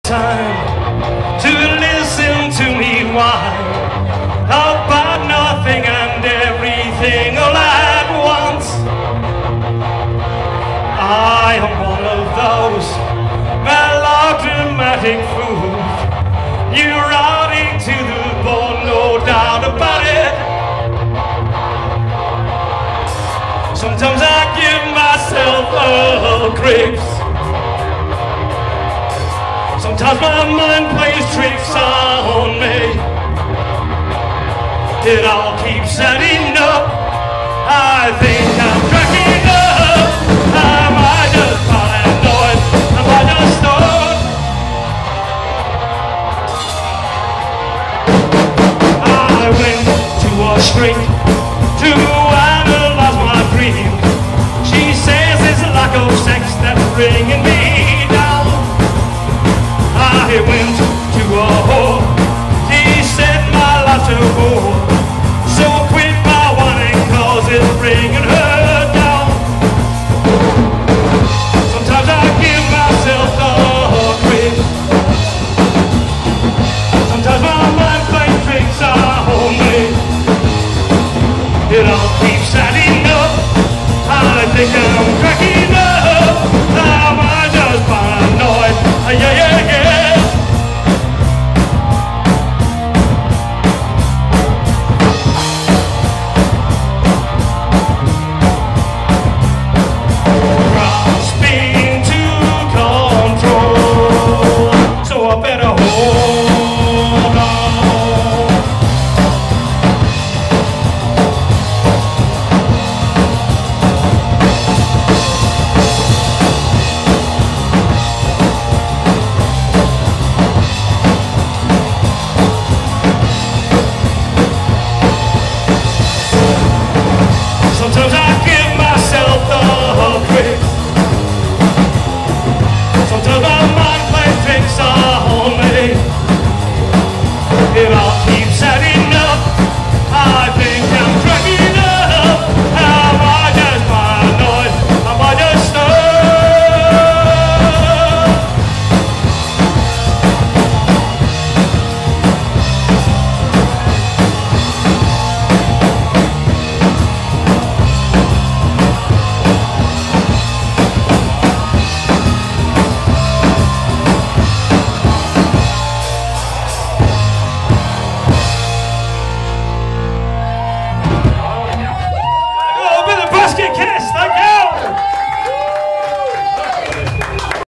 Time to listen to me whine about nothing and everything all at once. I am one of those melodramatic fools, neurotic to the bone, no doubt about it. Sometimes I give myself a creeps. Sometimes my mind plays tricks on me. It all keeps adding up. I think I'm cracking up. Am I just paranoid? Am I just stuck? I went to a shrink to analyze my dream. She says it's a lack of sex that's bringing me down. I went to a whore. He said my life's a bore. So quit my whining, cause it's bringing her down. Sometimes I give myself a grip. Sometimes my mind plays tricks on me. It all keeps adding up. I think I'm cracking up. Am I just paranoid? Yeah, yeah, yeah. Sometimes I give myself a grip. Sometimes my mind